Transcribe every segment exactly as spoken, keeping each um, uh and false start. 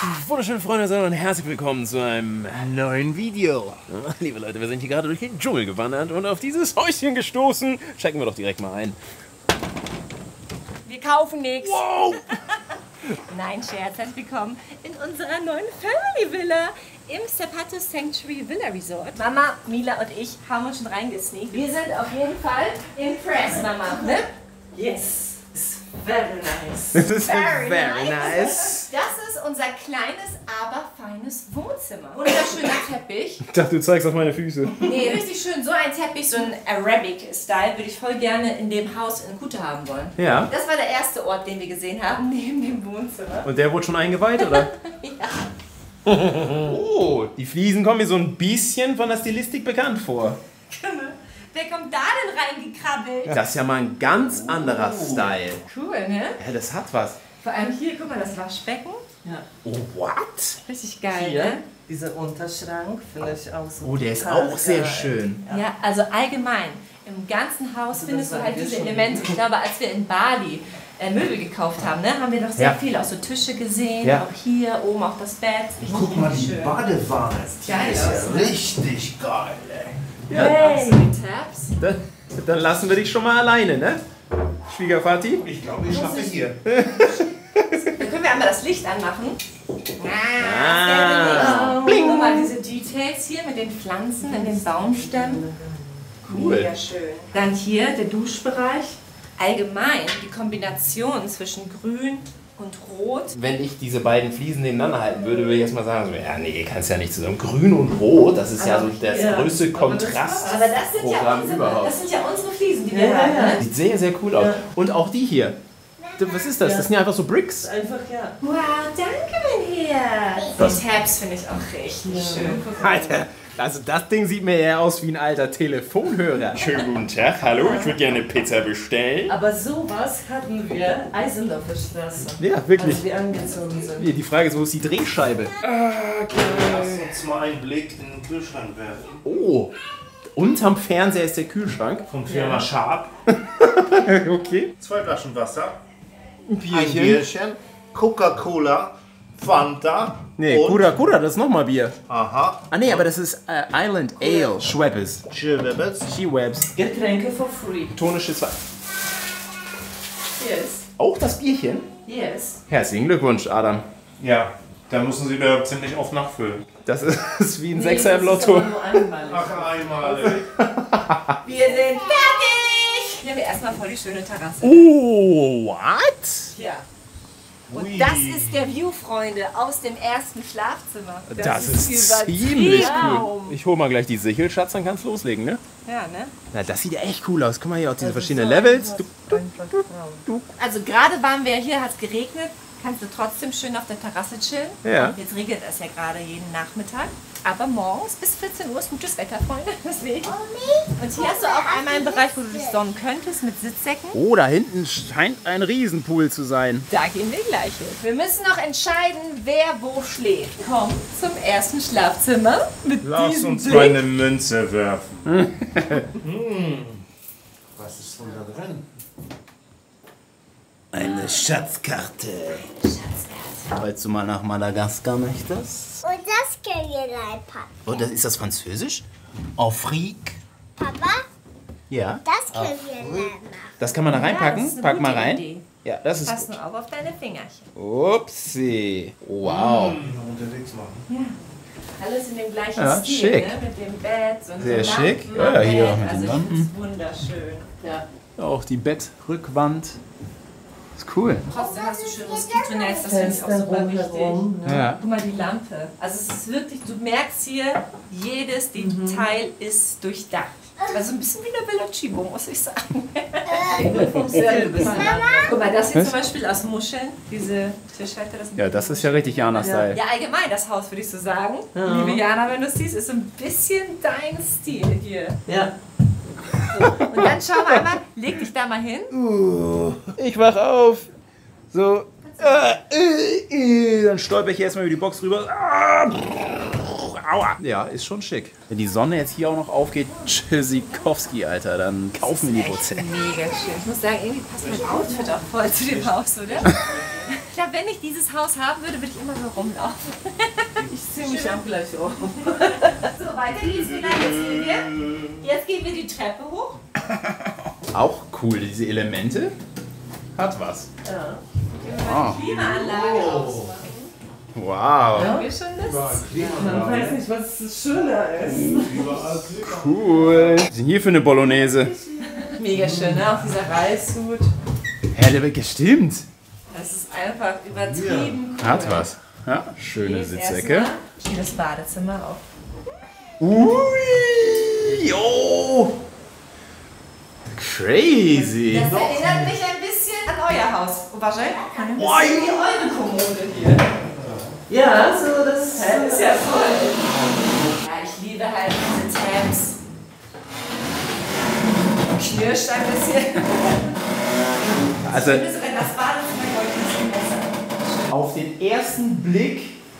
Wunderschöne Freunde und herzlich willkommen zu einem neuen Video. Liebe Leute, wir sind hier gerade durch den Dschungel gewandert und auf dieses Häuschen gestoßen. Checken wir doch direkt mal ein. Wir kaufen nichts. Wow! Nein, Scherz, herzlich willkommen in unserer neuen Family Villa im Zapato Sanctuary Villa Resort. Mama, Mila und ich haben uns schon reingesneakt. Wir sind auf jeden Fall impressed, Mama, ne? Yes, it's very nice. Das ist Very, very nice. nice. Das ist unser kleines, aber feines Wohnzimmer. Wunderschöner Teppich. Ich dachte, du zeigst auf meine Füße. Nee, richtig schön. So ein Teppich, so ein Arabic-Style, würde ich voll gerne in dem Haus in Kuta haben wollen. Ja. Das war der erste Ort, den wir gesehen haben, neben dem Wohnzimmer. Und der wurde schon eingeweiht, oder? Ja. Oh, die Fliesen kommen mir so ein bisschen von der Stilistik bekannt vor. Wer kommt da denn reingekrabbelt? Das ist ja mal ein ganz anderer Style. Cool, ne? Ja, das hat was. Vor allem hier, guck mal, das Waschbecken. Ja. Oh, what? Richtig geil, Hier, ne? dieser Unterschrank finde ich auch so. Oh, der ist total auch sehr geil. schön. Ja. also allgemein. Im ganzen Haus Also findest das du halt waren wir diese schon. Elemente. Ich glaube, als wir in Bali äh, Möbel gekauft haben, ne, haben wir doch sehr Ja. viel, auch so Tische gesehen. Ja. Auch hier, oben auch das Bett. Guck mal, die schön. Badewanne. Die Geil ist aus, ja ne? richtig geil, ey. Hey. So die Tabs. Dann, dann lassen wir dich schon mal alleine, ne? Schwiegervati? Ich glaube, ich schaffe hier. Dann können wir einmal das Licht anmachen. Ah. Bling. Guck mal, diese Details hier mit den Pflanzen in den Baumstämmen. Cool. Mega schön. Dann hier der Duschbereich. Allgemein die Kombination zwischen Grün und Rot. Wenn ich diese beiden Fliesen nebeneinander halten würde, würde ich erstmal sagen, so, ja, nee, kannst ja nicht zusammen. Grün und Rot, das ist ja so das ja. größte Aber das Kontrast. Aber das sind, ja Programm unsere, überhaupt. das sind ja unsere Fliesen, die wir Ja, haben. ja. Ne? Sieht sehr, sehr cool aus. Ja. Und auch die hier. Was ist das? Das sind ja einfach so Bricks. Einfach, ja. Wow, danke, mein Herz. Die Tabs finde ich auch richtig Ja. schön. Guck mal. Alter, also das Ding sieht mir eher aus wie ein alter Telefonhörer. Schönen guten Tag, hallo, ich würde gerne Pizza bestellen. Aber sowas hatten wir Eisendorfer Straße. Ja, wirklich. Als wir angezogen sind. Die Frage ist, wo ist die Drehscheibe? Lass uns mal einen Blick in den Kühlschrank werfen. Oh, unterm Fernseher ist der Kühlschrank. Von Firma Sharp. Okay. Zwei Flaschen Wasser. Ein Ein Bierchen. Bierchen. Coca-Cola. Fanta. Nee, und, Kuda Kuda, das ist nochmal Bier. Aha. Ah nee, aber das ist äh, Island Ale, Schweppes. Chillwebels. Skiwebs. Getränke for free. Tonisches Wasser. Yes. Auch das Bierchen? Yes. Herzlichen Glückwunsch, Adam. Ja, da müssen Sie da ziemlich oft nachfüllen. Das ist wie ein Nee, Sechser im das ist Lotto. aber nur einmalig. Ach, einmal, ey. Wir sind fertig! Hier haben wir erstmal voll die schöne Terrasse. Oh, what? Ja. Und Ui. das ist der View, Freunde, aus dem ersten Schlafzimmer. Das, ist ziemlich Traum. cool. Ich hol mal gleich die Sichel, Schatz, dann kannst du loslegen, ne? Ja, ne? Na, das sieht ja echt cool aus. Guck mal hier auch diese Das verschiedenen ist so Levels. Du, einfach Traum. Also gerade waren wir hier, hat es geregnet. Kannst du trotzdem schön auf der Terrasse chillen. Ja. Jetzt regnet es ja gerade jeden Nachmittag. Aber morgens bis vierzehn Uhr ist gutes Wetter, Freunde. Deswegen. Und hier hast du auch einmal einen Bereich, wo du dich sonnen könntest mit Sitzsäcken. oh, da hinten scheint ein Riesenpool zu sein. Da gehen wir gleich hin. Wir müssen noch entscheiden, wer wo schläft. Komm zum ersten Schlafzimmer mit Lass diesem uns Blick. mal eine Münze werfen. Was ist denn da drin? Eine Schatzkarte. Falls du mal nach Madagaskar möchtest. Und das können wir reinpacken. Und das, ist das Französisch? Afrique. Papa, Ja. das können wir reinmachen. Das kann man da Ja, das reinpacken. ist eine Pack mal gute rein. Idee. Ja, das ist Pass gut. nur auf auf deine Fingerchen. Upsi. Wow. Unterwegs machen. Ja. Alles in dem gleichen Ja, Stil, schick. ne? Mit dem Bett und Sehr so schick. Lampen Ja, am hier Bett. auch mit den Also ich Lampen. finde es wunderschön. Ja. Auch die Bettrückwand. Ist cool. Trotzdem hast du schön Moskitonetz, das finde ich auch Fenster super wichtig. rundherum. Ne? Ja. Guck mal die Lampe. Also es ist wirklich, du merkst hier, jedes Detail ist durchdacht. Also ein bisschen wie eine Villa Chibo, muss ich sagen. Vom selben bisschen. Guck mal, das hier Was? zum Beispiel aus Muscheln, diese Tischhalter. Das sind Ja, das ist ja richtig Jana-Style. Ja, allgemein das Haus, würde ich so sagen. Liebe Jana, wenn du es siehst, ist so ein bisschen dein Stil hier. Ja. Und dann schau mal einmal, leg dich da mal hin. Ich wach auf. So. Äh, äh, äh, dann stolper ich erstmal über die Box rüber. Ah, aua. Ja, ist schon schick. Wenn die Sonne jetzt hier auch noch aufgeht, Tschüssikowski, Alter, dann kaufen wir die Echt Prozent. mega schön. Ich muss sagen, irgendwie passt mein Outfit auch voll zu dem Haus, oder? Ich glaube, wenn ich dieses Haus haben würde, würde ich immer so rumlaufen. Ich ziehe mich auch gleich um. So, weiter geht's wieder. Jetzt gehen wir, jetzt gehen wir die Treppe hoch. Auch cool, diese Elemente. Hat was. Ja. Oh. Klimaanlage ausmachen. Wow. Haben wir schon das? Man weiß nicht, was schöner ist. Cool. Was ist denn hier für eine Bolognese? Mega schön, ne? Auch dieser Reishut. Ja, der wird gestimmt. Das ist einfach übertrieben cool. Hat was. Ja, schöne Jetzt Sitzecke. erstmal Hier das Badezimmer auch. Ui, yo. Crazy. Das erinnert mich ein bisschen an euer Haus. Uważaj. Ein bisschen Oi. wie eure Kommode hier. Ja, so das Das ist ja voll. Ja, ich liebe halt diese Tabs. Knirscht ein bisschen. Also Ich finde sogar das Badezimmer heute ein bisschen besser. auf den ersten Blick,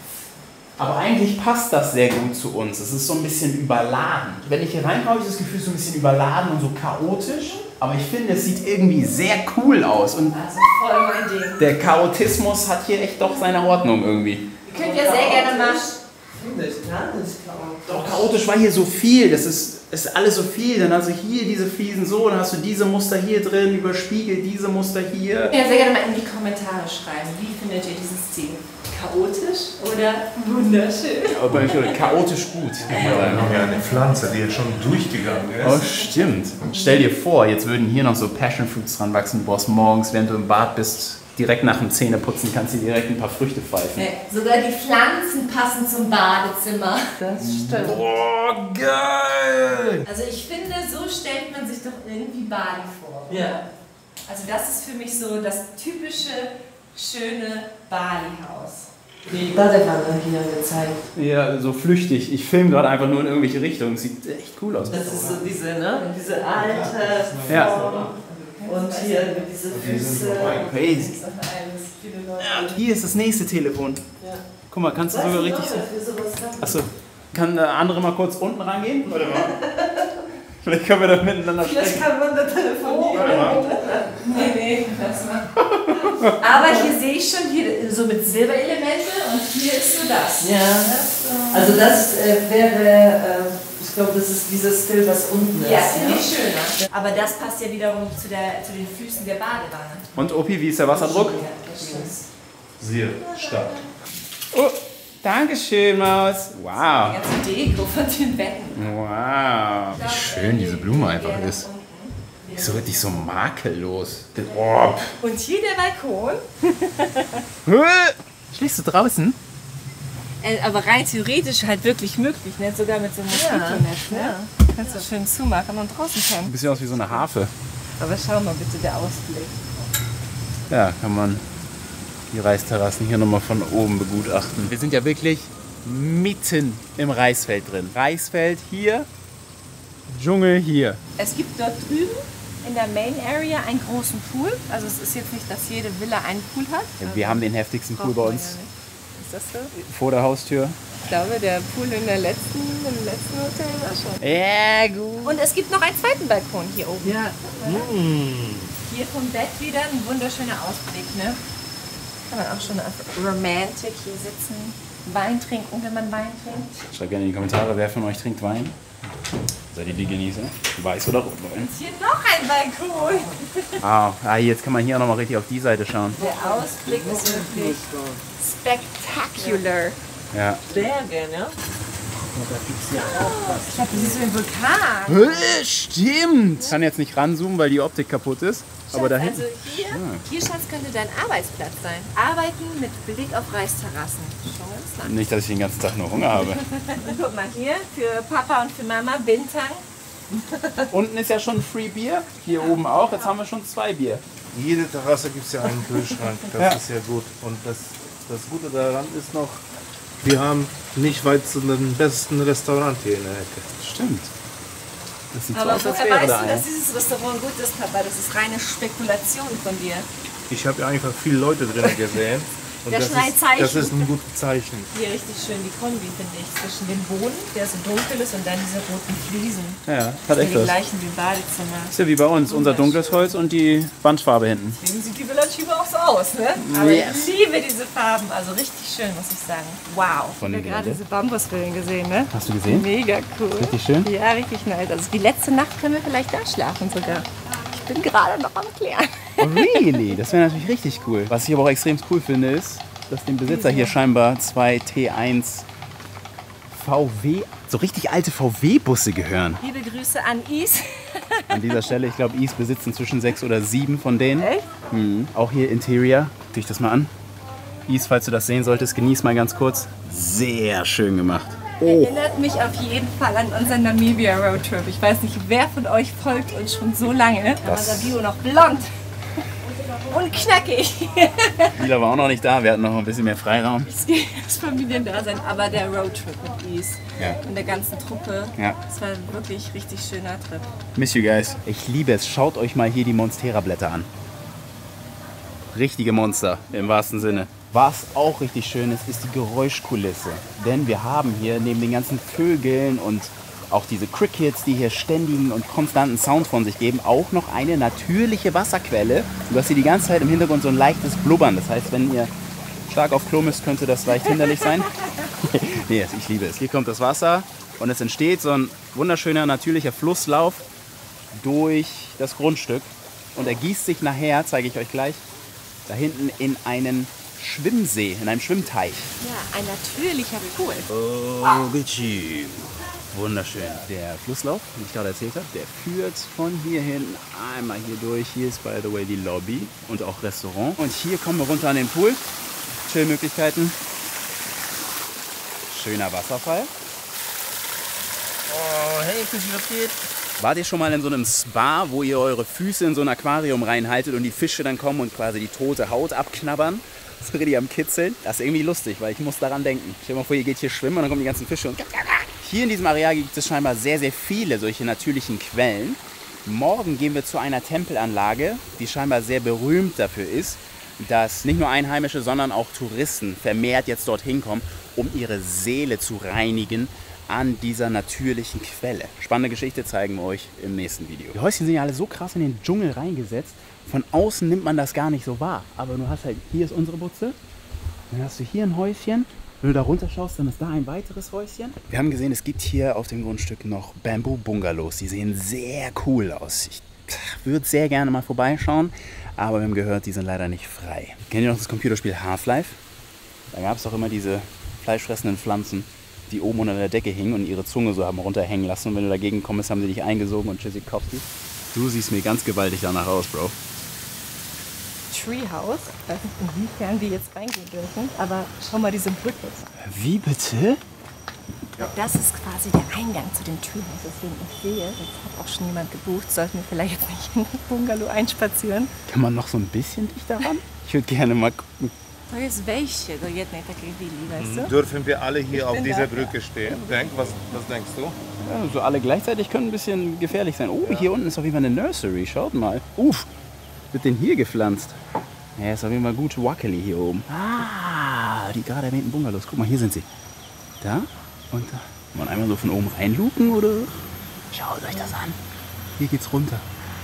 aber eigentlich passt das sehr gut zu uns. Es ist so ein bisschen überladen. Wenn ich hier reinkomme, habe ich das Gefühl, so ein bisschen überladen und so chaotisch. Aber ich finde, es sieht irgendwie sehr cool aus. Und Also voll mein Ding. der Chaotismus hat hier echt doch seine Ordnung irgendwie. Ihr könnt ja sehr gerne mal. finde ich gar nicht chaotisch. Doch, chaotisch war hier so viel. Das ist, ist alles so viel. Dann hast du hier diese Fliesen so, dann hast du diese Muster hier drin, überspiegelt diese Muster hier. Ja, sehr gerne mal in die Kommentare schreiben. Wie findet ihr dieses Ziel? Chaotisch oder wunderschön? Aber ich würde chaotisch gut. Ja, eine Pflanze, die jetzt schon durchgegangen ist. Oh, stimmt. Stell dir vor, jetzt würden hier noch so Passionfruits dran wachsen. Du brauchst morgens, wenn du im Bad bist, direkt nach dem Zähneputzen, kannst du direkt ein paar Früchte pfeifen. Nee, sogar die Pflanzen passen zum Badezimmer. Das stimmt. Oh, geil! Also ich finde, so stellt man sich doch irgendwie Bali vor. oder? Ja. Also das ist für mich so das typische, schöne Bali-Haus. Die Badewanne hier gezeigt. Ja, so flüchtig. Ich filme gerade einfach nur in irgendwelche Richtungen. Sieht echt cool aus. Das ist so diese, ne? Diese alte Ja. Form. Und hier mit diese Füße. Crazy. Das ist alles viele Leute. Ja, und hier ist das nächste Telefon. Ja. Guck mal, kannst du sogar richtig so. Für sowas haben. Achso, kann der andere mal kurz unten rangehen? Warte mal. Vielleicht können wir da miteinander Vielleicht sprechen. kann man da telefonieren. Nee, nee, lass mal. Aber hier sehe ich schon hier so mit Silberelemente und hier ist so das. Ja. Also das äh, wäre, äh, ich glaube, das ist dieses Stil, was unten ist. Ja, finde ich schöner. Aber das passt ja wiederum zu, der, zu den Füßen der Badewanne. Und Opi, wie ist der Wasserdruck? Ja, das stimmt. Sehr stark. Oh, Dankeschön, Maus. Die Wow. ganze Deko von den Betten. Wow. Wie schön diese Blume einfach ist. Ist so richtig so makellos. Oh. Und hier der Balkon. Schläfst du draußen? Äh, aber rein theoretisch halt wirklich möglich, ne? Sogar mit so einem Moskitonetz. Ne? Kannst du schön zumachen und draußen Ein pennen. bisschen aus wie so eine Harfe. Aber schau mal bitte, der Ausblick. Ja, kann man die Reisterrassen hier nochmal von oben begutachten. Wir sind ja wirklich mitten im Reisfeld drin. Reisfeld hier, Dschungel hier. Es gibt dort drüben in der Main Area einen großen Pool. Also es ist jetzt nicht, dass jede Villa einen Pool hat. Wir haben den heftigsten Pool bei Braucht man uns ja nicht. Ist das so? vor der Haustür. Ich glaube, der Pool in der letzten, im letzten Hotel war schon. Ja, gut. Und es gibt noch einen zweiten Balkon hier oben. Ja. Hier vom Bett wieder ein wunderschöner Ausblick, ne? Kann man auch schon auf Romantic hier sitzen, Wein trinken, wenn man Wein trinkt. Schreibt gerne in die Kommentare, wer von euch trinkt Wein? Seid ihr die Genießer? Weiß oder Rotwein? Hier noch ein Balkon. Ah, ah, jetzt kann man hier auch nochmal richtig auf die Seite schauen. Der Ausblick ist wirklich spectacular. Ja. Berge, ne? Ich glaube, das ist so ein Vulkan. Äh, Stimmt! Ich kann jetzt nicht ranzoomen, weil die Optik kaputt ist. Aber da hinten. Also hier, hier, Schatz, könnte dein Arbeitsplatz sein. Arbeiten mit Blick auf Reisterrassen. Schon ganz lang. Nicht, dass ich den ganzen Tag nur Hunger habe. Und guck mal hier, für Papa und für Mama Bintang. Unten ist ja schon Free Bier. Hier oben auch. Jetzt haben wir schon zwei Bier. Jede Terrasse gibt es ja einen Kühlschrank. Das Ja. ist ja gut. Und das, das Gute daran ist noch, wir haben nicht weit zu dem besten Restaurant hier in der Ecke. Stimmt. Das sieht so Aber aus, als woher wäre weißt da du, ein. dass dieses Restaurant gut ist, Papa? Das ist reine Spekulation von dir. Ich habe ja einfach viele Leute drin gesehen. Und Der das, ist, Schneizeichen. das ist ein gutes Zeichen. Hier richtig schön die Kombi, finde ich, zwischen dem Boden, der so dunkel ist, und dann diese roten Fliesen. Ja, hat echt Die was. gleichen wie im Badezimmer. Ist ja wie bei uns, unser dunkles Holz und die Wandfarbe hinten. Deswegen sieht die Villa Chiba auch so aus, ne? Aber Yes. ich liebe diese Farben, also richtig schön, muss ich sagen. Wow. Von Ich habe den gerade Geräten. diese Bambusvillen gesehen, ne? Hast du gesehen? Mega cool. Richtig schön? Ja, richtig nice. Also die letzte Nacht können wir vielleicht da schlafen sogar. Ich bin gerade noch am Klären. Oh, really? Das wäre natürlich richtig cool. Was ich aber auch extrem cool finde, ist, dass dem Besitzer hier scheinbar zwei T eins V W, so richtig alte V W-Busse gehören. Liebe Grüße an Is. An dieser Stelle, ich glaube, Is besitzt inzwischen sechs oder sieben von denen. Echt? Mhm. Auch hier Interior. Guck dich das mal an. Is, falls du das sehen solltest, genieß mal ganz kurz. Sehr schön gemacht. Erinnert mich auf jeden Fall an unseren Namibia Roadtrip. Ich weiß nicht, wer von euch folgt uns schon so lange. Da war Sabio noch blond und knackig. Lila war auch noch nicht da, wir hatten noch ein bisschen mehr Freiraum. Es geht das Familiendasein, aber der Roadtrip mit Is Ja. und der ganzen Truppe, Ja. das war wirklich richtig schöner Trip. Miss you guys. Ich liebe es. Schaut euch mal hier die Monstera-Blätter an. Richtige Monster, im wahrsten Sinne. Was auch richtig schön ist, ist die Geräuschkulisse. Denn wir haben hier neben den ganzen Vögeln und auch diese Crickets, die hier ständigen und konstanten Sound von sich geben, auch noch eine natürliche Wasserquelle. Und du hast hier die ganze Zeit im Hintergrund so ein leichtes Blubbern. Das heißt, wenn ihr stark auf Klo müsst, könnte das leicht hinderlich sein. Nee, ich liebe es. Hier kommt das Wasser und es entsteht so ein wunderschöner natürlicher Flusslauf durch das Grundstück. Und er gießt sich nachher, zeige ich euch gleich, da hinten in einen Schwimmsee, in einem Schwimmteich. Ja, ein natürlicher Pool. Oh, Gucci. Wunderschön. Der Flusslauf, den ich gerade erzählt habe, der führt von hier hinten einmal hier durch. Hier ist, by the way, die Lobby und auch Restaurant. Und hier kommen wir runter an den Pool. Chillmöglichkeiten. Schöner Wasserfall. Oh, hey, Gucci, was geht? Wart ihr schon mal in so einem Spa, wo ihr eure Füße in so ein Aquarium reinhaltet und die Fische dann kommen und quasi die tote Haut abknabbern? So richtig am Kitzeln. Das ist irgendwie lustig, weil ich muss daran denken. Stell dir mal vor, ihr geht hier schwimmen und dann kommen die ganzen Fische und... Hier in diesem Areal gibt es scheinbar sehr, sehr viele solche natürlichen Quellen. Morgen gehen wir zu einer Tempelanlage, die scheinbar sehr berühmt dafür ist, dass nicht nur Einheimische, sondern auch Touristen vermehrt jetzt dorthin kommen, um ihre Seele zu reinigen an dieser natürlichen Quelle. Spannende Geschichte zeigen wir euch im nächsten Video. Die Häuschen sind ja alle so krass in den Dschungel reingesetzt. Von außen nimmt man das gar nicht so wahr. Aber du hast halt, hier ist unsere Butze. Dann hast du hier ein Häuschen. Wenn du da runter schaust, dann ist da ein weiteres Häuschen. Wir haben gesehen, es gibt hier auf dem Grundstück noch Bamboo-Bungalows. Die sehen sehr cool aus. Ich würde sehr gerne mal vorbeischauen. Aber wir haben gehört, die sind leider nicht frei. Kennt ihr noch das Computerspiel Half-Life? Da gab es doch immer diese fleischfressenden Pflanzen, die oben unter der Decke hingen und ihre Zunge so haben runterhängen lassen. Und wenn du dagegen kommst, haben sie dich eingesogen und Tschüssikowski. Du siehst mir ganz gewaltig danach aus, Bro. Treehouse. Ich weiß nicht, inwiefern wir jetzt reingehen dürfen, aber schau mal diese Brücke. Wie bitte? Das ist quasi der Eingang zu dem Treehouse, deswegen ich sehe, jetzt hat auch schon jemand gebucht, sollten wir vielleicht jetzt nicht in den Bungalow einspazieren. Kann man noch so ein bisschen dichter ran? Ich würde gerne mal gucken. To jest wejście do jednej takiej willi, weißt du? Dürfen wir alle hier auf bin dieser da. Brücke stehen? Denk, was, was denkst du? Ja, so alle gleichzeitig können ein bisschen gefährlich sein. Oh, hier unten ist auf jeden Fall eine Nursery. Schaut mal. Uff, wird denn hier gepflanzt? Ja, ist auf jeden Fall gut wackelig hier oben. Ah, die gerade erwähnten Bungalows. Guck mal, hier sind sie. Da und da. Kann man einmal so von oben reinluken oder? Schaut euch das an. Hier geht's runter.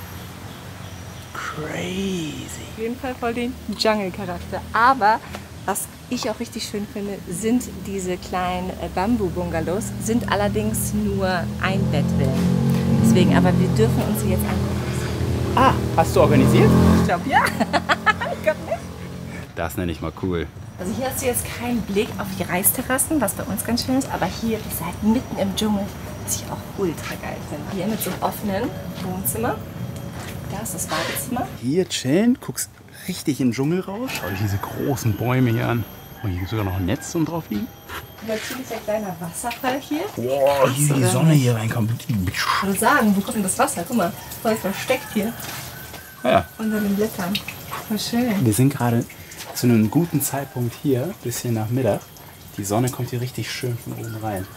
Crazy. Auf jeden Fall voll den Jungle-Charakter. Aber was ich auch richtig schön finde, sind diese kleinen äh, Bambu-Bungalows, sind allerdings nur Einbettvillen. Deswegen, aber wir dürfen uns sie jetzt angucken. Ah, hast du organisiert? Ich glaube, ja. Ich glaube nicht. Das nenne ich mal cool. Also hier hast du jetzt keinen Blick auf die Reisterrassen, was bei uns ganz schön ist, aber hier bist du halt mitten im Dschungel, was ich auch ultra geil finde. Hier mit so einem offenen Wohnzimmer. Da ist das Badezimmer. Hier chillen, guckst richtig in den Dschungel raus. Schau dir diese großen Bäume hier an. Oh, hier gibt es sogar noch ein Netz zum drauf liegen. Natürlich ein kleiner Wasserfall hier. Boah, hier die Sonne hier reinkommt. Ich würde sagen, wo kommt denn das Wasser? Guck mal, voll versteckt hier Ja, unter den Blättern. Voll schön. wir sind gerade zu einem guten Zeitpunkt hier, bisschen nach Mittag. Die Sonne kommt hier richtig schön von oben rein.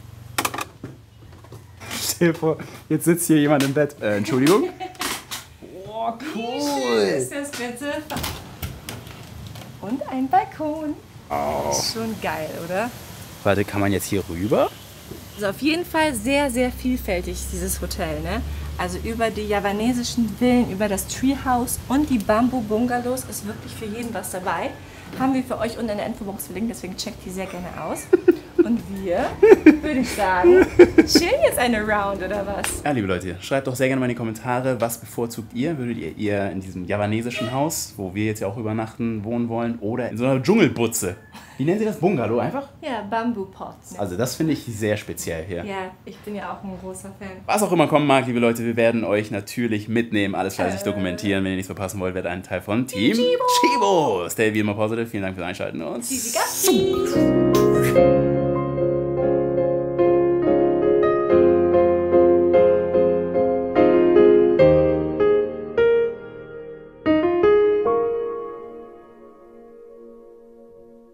Stell dir vor, jetzt sitzt hier jemand im Bett. Äh, Entschuldigung. Oh, Wie schön ist das bitte? Und ein Balkon. Oh. Ist schon geil, oder? Warte, kann man jetzt hier rüber? Also auf jeden Fall sehr, sehr vielfältig, dieses Hotel, ne? Also über die javanesischen Villen, über das Treehouse und die Bamboo-Bungalows ist wirklich für jeden was dabei. Haben wir für euch unten in der Infobox verlinkt, deswegen checkt die sehr gerne aus. Und wir, würde ich sagen, chillen jetzt eine Round, oder was? Ja, liebe Leute, schreibt doch sehr gerne mal in die Kommentare, was bevorzugt ihr? Würdet ihr eher in diesem javanesischen Haus, wo wir jetzt ja auch übernachten, wohnen wollen, oder in so einer Dschungelbutze? Wie nennen Sie das? Bungalow einfach? Ja, Bamboo-Pots. Also das finde ich sehr speziell hier. Ja, ich bin ja auch ein großer Fan. Was auch immer kommen mag, liebe Leute, wir werden euch natürlich mitnehmen, alles fleißig dokumentieren. Wenn ihr nichts verpassen wollt, werdet ein Teil von Team Chibo. Stay wie immer positive. Vielen Dank fürs Einschalten und Tschüssi, Gassi.